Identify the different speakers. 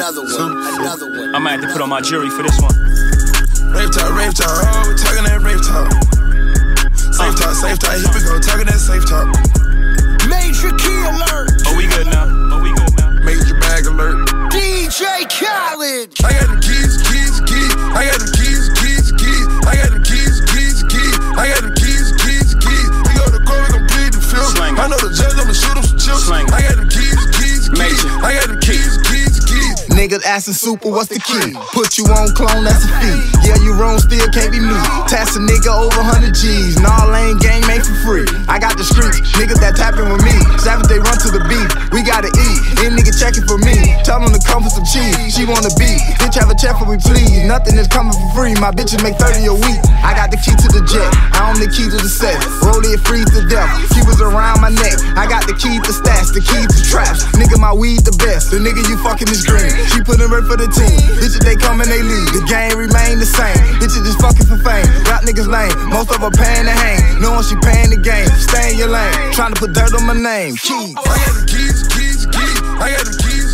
Speaker 1: another one.
Speaker 2: I might have to put on my jury for this one.
Speaker 3: Rave talk, oh, we talking that rave talk. Safe talk, here we go, talking that safe talk.
Speaker 1: Major key alert.
Speaker 2: Oh, we good now.
Speaker 3: Major bag alert.
Speaker 1: DJ Khaled.
Speaker 3: I got them keys. I got them keys. I got them keys. I got them keys. We go to court, we gon' plead the field. I know the judge, I'ma shoot him some chips. I got them keys. I got them keys.
Speaker 4: Niggas asking super, what's the key? Put you on clone, that's a fee. Yeah, you wrong, still can't be me. Tax a nigga over 100 G's. Nah, lane gang made for free. I got the streets, niggas that tapping with me. Savage, they run to the beef. We gotta eat. Any nigga checking for me. Tell them to come for some cheese. She wanna beat. Bitch, have a check for me, please. Nothing is coming for free. My bitches make 30 a week. I got the key to the jet. I own the key to the set. Roll it, freeze to death. Keepers around my neck. I got the key to stats, the key to traps. Nigga, my weed the best. The nigga you fucking is green. She put in work for the team. Bitches, they come and they leave. The game remain the same. Bitches just fucking for fame. Rap niggas lame. Most of her paying to hang. Knowing she paying the game. Stay in your lane. Trying to put dirt on my name. Keys.
Speaker 3: I got the keys. I got the keys.